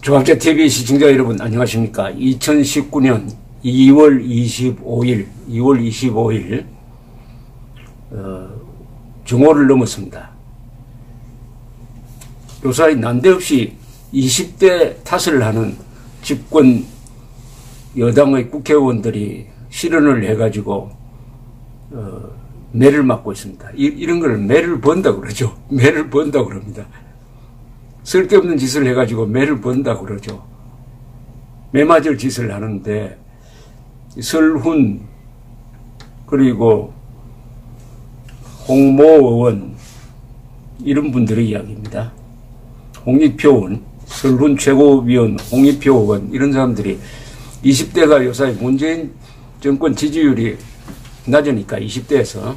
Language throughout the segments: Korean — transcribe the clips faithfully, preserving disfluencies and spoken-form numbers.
조합제티비 시청자 여러분 안녕하십니까. 이천십구 년 이월 이십오일 이월 이십오일 어, 정오를 넘었습니다. 요사이 난데없이 이십 대 탓을 하는 집권 여당의 국회의원들이 실언을 해가지고 어, 매를 맞고 있습니다. 이, 이런 걸 매를 번다 그러죠. 매를 번다 그럽니다. 쓸데없는 짓을 해가지고 매를 번다 그러죠. 매 맞을 짓을 하는데 설훈 그리고 홍모 의원 이런 분들의 이야기입니다. 홍익표 의원, 설훈 최고위원, 홍익표 의원 이런 사람들이 이십 대가 요사이 문재인 정권 지지율이 낮으니까 이십 대에서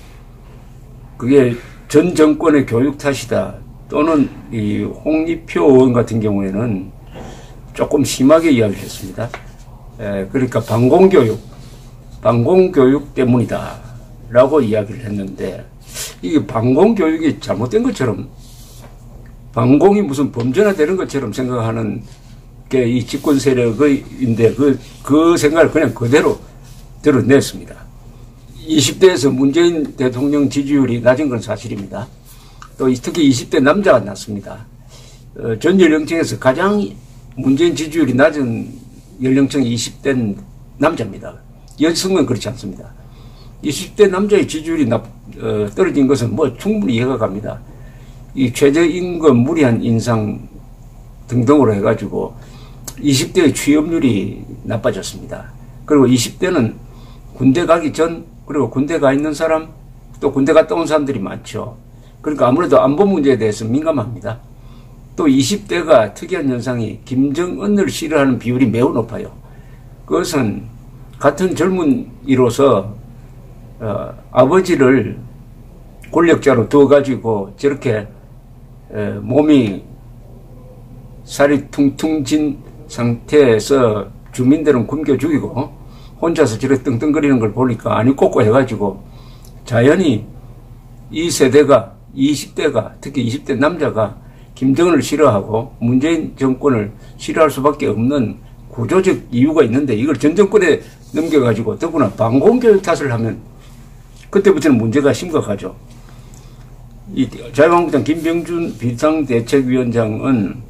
그게 전 정권의 교육 탓이다. 또는 이 홍익표 의원 같은 경우에는 조금 심하게 이야기를 했습니다. 에, 그러니까 방공교육, 방공교육 때문이다 라고 이야기를 했는데 이게 방공교육이 잘못된 것처럼 방공이 무슨 범죄화되는 것처럼 생각하는 게 이 집권 세력인데 그, 그 생각을 그냥 그대로 드러냈습니다. 이십 대에서 문재인 대통령 지지율이 낮은 건 사실입니다. 또 특히 이십 대 남자가 낮습니다. 어, 전 연령층에서 가장 문재인 지지율이 낮은 연령층이 이십 대 남자입니다. 여성은 그렇지 않습니다. 이십 대 남자의 지지율이 나, 어, 떨어진 것은 뭐 충분히 이해가 갑니다. 이 최저임금 무리한 인상 등등으로 해가지고 이십 대의 취업률이 나빠졌습니다. 그리고 이십 대는 군대 가기 전 그리고 군대 가 있는 사람 또 군대 갔다 온 사람들이 많죠. 그러니까 아무래도 안보 문제에 대해서 민감합니다. 또 이십 대가 특이한 현상이 김정은을 싫어하는 비율이 매우 높아요. 그것은 같은 젊은이로서 어, 아버지를 권력자로 두어가지고 저렇게 에, 몸이 살이 퉁퉁 진 상태에서 주민들은 굶겨 죽이고 혼자서 저렇게 떵떵거리는 걸 보니까 아니 꽂고 해가지고 자연히 이 세대가 이십 대가 특히 이십 대 남자가 김정은을 싫어하고 문재인 정권을 싫어할 수밖에 없는 구조적 이유가 있는데 이걸 전 정권에 넘겨가지고 더구나 방공교육 탓을 하면 그때부터는 문제가 심각하죠. 이 자유한국당 김병준 비상대책위원장은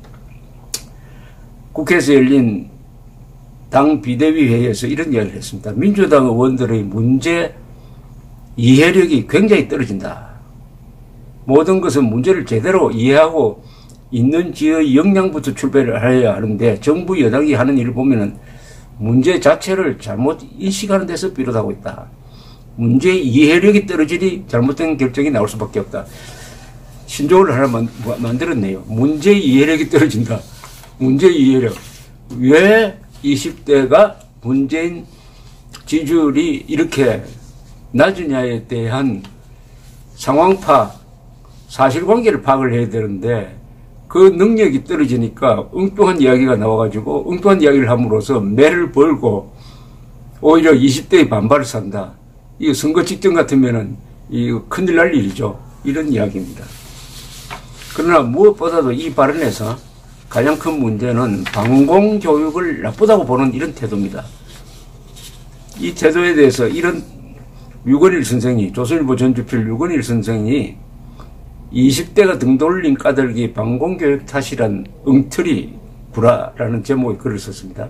국회에서 열린 당 비대위 회의에서 이런 이야기를 했습니다. 민주당 의원들의 문제 이해력이 굉장히 떨어진다. 모든 것은 문제를 제대로 이해하고 있는지의 역량부터 출발을 해야 하는데 정부 여당이 하는 일을 보면은 문제 자체를 잘못 인식하는 데서 비롯하고 있다. 문제 이해력이 떨어지니 잘못된 결정이 나올 수밖에 없다. 신조어를 하나 만, 만들었네요. 문제 이해력이 떨어진다. 문제 이해력. 왜 이십 대가 문재인 지지율이 이렇게 낮으냐에 대한 상황 파악, 사실관계를 파악을 해야 되는데 그 능력이 떨어지니까 엉뚱한 이야기가 나와가지고 엉뚱한 이야기를 함으로써 매를 벌고 오히려 이십 대의 반발을 산다. 이 선거 직전 같으면은 이 큰일 날 일이죠. 이런 이야기입니다. 그러나 무엇보다도 이 발언에서 가장 큰 문제는 방공교육을 나쁘다고 보는 이런 태도입니다. 이 태도에 대해서 이런 류건일 선생이 조선일보 전주필 류건일 선생이 이십 대가 등 돌린 까닭이 방공교육 탓이란 엉터리 구라라는 제목의 글을 썼습니다.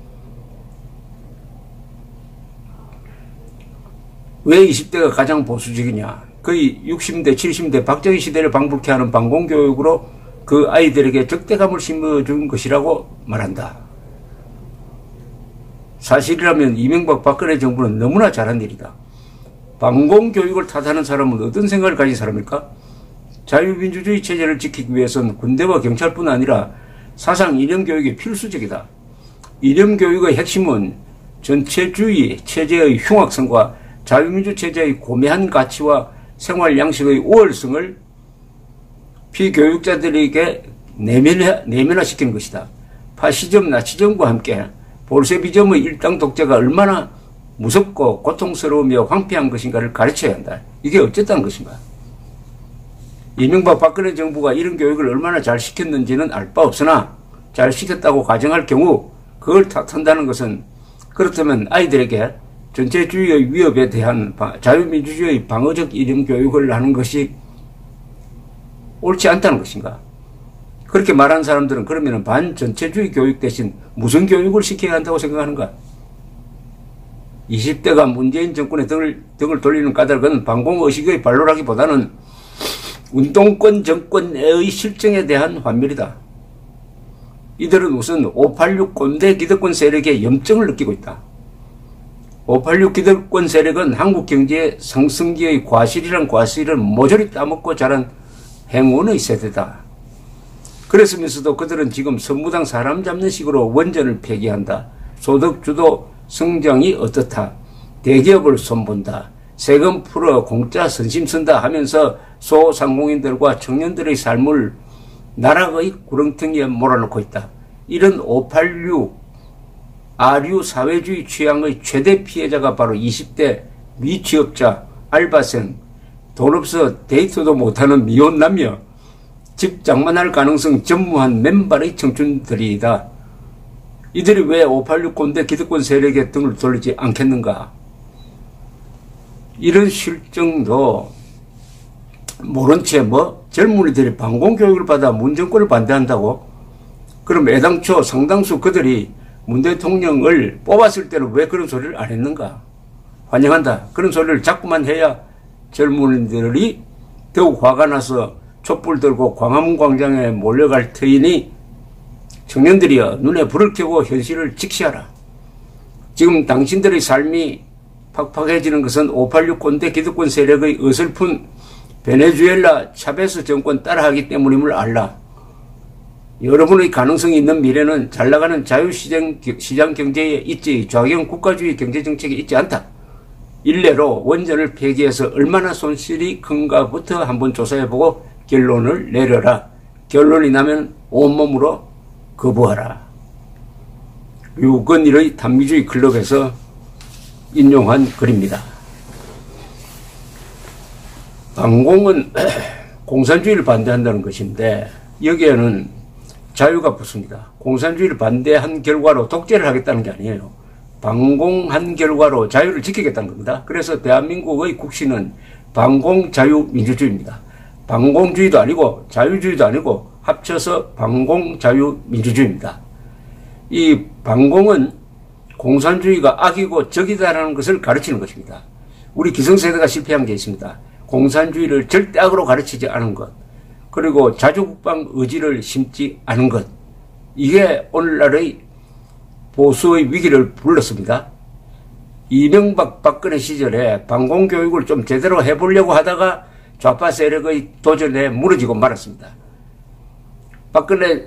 왜 이십 대가 가장 보수적이냐? 거의 육십 대, 칠십 대 박정희 시대를 방불케 하는 방공교육으로 그 아이들에게 적대감을 심어준 것이라고 말한다. 사실이라면 이명박 박근혜 정부는 너무나 잘한 일이다. 방공교육을 탓하는 사람은 어떤 생각을 가진 사람일까? 자유민주주의 체제를 지키기 위해서는 군대와 경찰뿐 아니라 사상 이념교육이 필수적이다. 이념교육의 핵심은 전체주의 체제의 흉악성과 자유민주 체제의 고매한 가치와 생활 양식의 우월성을 피교육자들에게 내면화, 내면화시키는 것이다. 파시즘, 나치즘과 함께 볼세비즘의 일당 독재가 얼마나 무섭고 고통스러우며 황폐한 것인가를 가르쳐야 한다. 이게 어쨌다는 것인가? 이명박 박근혜 정부가 이런 교육을 얼마나 잘 시켰는지는 알 바 없으나 잘 시켰다고 가정할 경우 그걸 탓한다는 것은, 그렇다면 아이들에게 전체주의의 위협에 대한 자유민주주의의 방어적 이념 교육을 하는 것이 옳지 않다는 것인가? 그렇게 말하는 사람들은 그러면 반전체주의 교육 대신 무슨 교육을 시켜야 한다고 생각하는가? 이십 대가 문재인 정권에 등을, 등을 돌리는 까닭은 반공의식의 발로라기보다는 운동권 정권의 실정에 대한 환멸이다. 이들은 우선 오팔육 꼰대 기득권 세력의 염증을 느끼고 있다. 오팔육 기득권 세력은 한국 경제의 상승기의 과실이란 과실을 모조리 따먹고 자란 행운의 세대다. 그랬으면서도 그들은 지금 선무당 사람 잡는 식으로 원전을 폐기한다. 소득주도 성장이 어떻다. 대기업을 손본다. 세금 풀어 공짜 선심 쓴다 하면서 소상공인들과 청년들의 삶을 나락의 구렁텅이에 몰아넣고 있다. 이런 오팔육 아류 사회주의 취향의 최대 피해자가 바로 이십 대 미취업자, 알바생, 돈 없어 데이트도 못하는 미혼 남녀, 집 장만할 가능성 전무한 맨발의 청춘들이다. 이들이 왜 오팔육 꼰대 기득권 세력의 등을 돌리지 않겠는가? 이런 실정도 모른 채 뭐 젊은이들이 반공교육을 받아 문정권을 반대한다고? 그럼 애당초 상당수 그들이 문 대통령을 뽑았을 때는 왜 그런 소리를 안 했는가? 환영한다. 그런 소리를 자꾸만 해야 젊은이들이 더욱 화가 나서 촛불 들고 광화문 광장에 몰려갈 터이니 청년들이여 눈에 불을 켜고 현실을 직시하라. 지금 당신들의 삶이 팍팍해지는 것은 오팔육 꼰대 기득권 세력의 어설픈 베네수엘라 차베스 정권 따라하기 때문임을 알라. 여러분의 가능성이 있는 미래는 잘나가는 자유시장 시장 경제에 있지 좌경 국가주의 경제정책에 있지 않다. 일례로 원전을 폐기해서 얼마나 손실이 큰가부터 한번 조사해보고 결론을 내려라. 결론이 나면 온몸으로 거부하라. 류건일의 단미주의 클럽에서 인용한 글입니다. 반공은 공산주의를 반대한다는 것인데 여기에는 자유가 붙습니다. 공산주의를 반대한 결과로 독재를 하겠다는 게 아니에요. 반공한 결과로 자유를 지키겠다는 겁니다. 그래서 대한민국의 국시는 반공자유민주주의입니다. 반공주의도 아니고 자유주의도 아니고 합쳐서 반공자유민주주의입니다. 이 반공은 공산주의가 악이고 적이다라는 것을 가르치는 것입니다. 우리 기성세대가 실패한 게 있습니다. 공산주의를 절대 악으로 가르치지 않은 것, 그리고 자주국방 의지를 심지 않은 것, 이게 오늘날의 보수의 위기를 불렀습니다. 이명박 박근혜 시절에 반공교육을 좀 제대로 해보려고 하다가 좌파 세력의 도전에 무너지고 말았습니다. 박근혜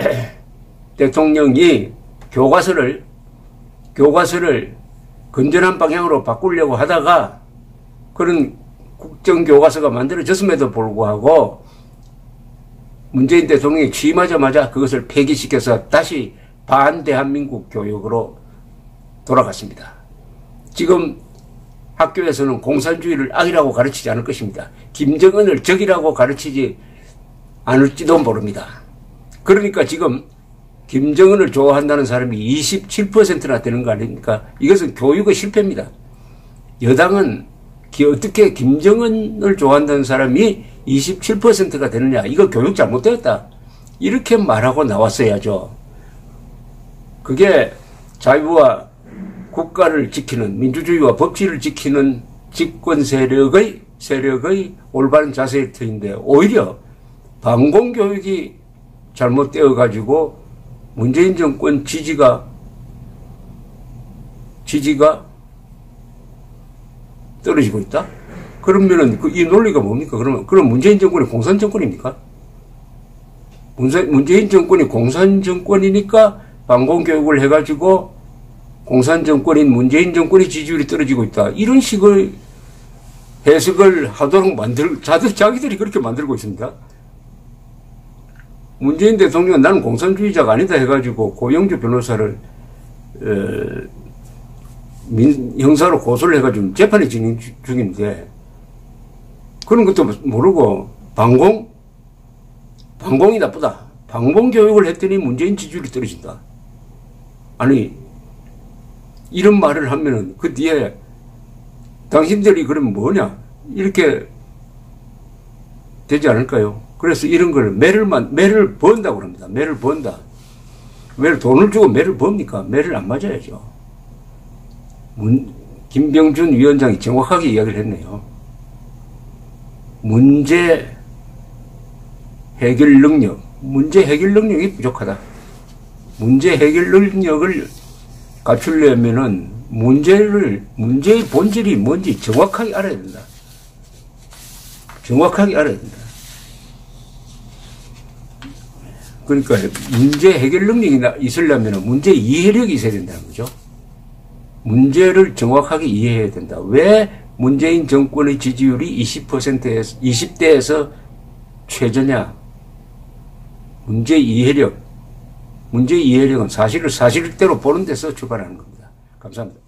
대통령이 교과서를 교과서를 건전한 방향으로 바꾸려고 하다가 그런 국정교과서가 만들어졌음에도 불구하고 문재인 대통령이 취임하자마자 그것을 폐기시켜서 다시 반대한민국 교육으로 돌아갔습니다. 지금 학교에서는 공산주의를 악이라고 가르치지 않을 것입니다. 김정은을 적이라고 가르치지 않을지도 모릅니다. 그러니까 지금 김정은을 좋아한다는 사람이 이십칠 퍼센트나 되는 거 아닙니까? 이것은 교육의 실패입니다. 여당은 어떻게 김정은을 좋아한다는 사람이 이십칠 퍼센트가 되느냐, 이거 교육 잘못되었다, 이렇게 말하고 나왔어야죠. 그게 자유와 국가를 지키는, 민주주의와 법치를 지키는 집권 세력의 세력의 올바른 자세일 터인데 오히려 반공교육이 잘못되어 가지고 문재인 정권 지지가 지지가 떨어지고 있다? 그러면은 그 이 논리가 뭡니까? 그러면 그럼 문재인 정권이 공산 정권입니까? 문재인 정권이 공산 정권이니까 반공교육을 해가지고 공산 정권인 문재인 정권의 지지율이 떨어지고 있다, 이런 식의 해석을 하도록 만들, 자들, 자기들이 그렇게 만들고 있습니다. 문재인 대통령은 나는 공산주의자가 아니다 해가지고 고영주 변호사를 에, 민, 형사로 고소를 해가지고 재판이 진행 중인데 그런 것도 모르고 반공? 반공이 나쁘다. 방법교육을 했더니 문재인 지지율이 떨어진다. 아니, 이런 말을 하면은 그 뒤에 당신들이 그러면 뭐냐? 이렇게 되지 않을까요? 그래서 이런 걸 매를만, 매를 번다고 합니다. 매를 번다. 매를 돈을 주고 매를 봅니까? 매를 안 맞아야죠. 문, 김병준 위원장이 정확하게 이야기를 했네요. 문제 해결 능력, 문제 해결 능력이 부족하다. 문제 해결 능력을 갖추려면은 문제를, 문제의 본질이 뭔지 정확하게 알아야 된다. 정확하게 알아야 된다. 그러니까 문제 해결 능력이 있으려면 문제 이해력이 있어야 된다는 거죠. 문제를 정확하게 이해해야 된다. 왜 문재인 정권의 지지율이 이십 퍼센트에서, 이십 대에서 최저냐? 문제 이해력. 문제 이해력은 사실을 사실대로 보는 데서 출발하는 겁니다. 감사합니다.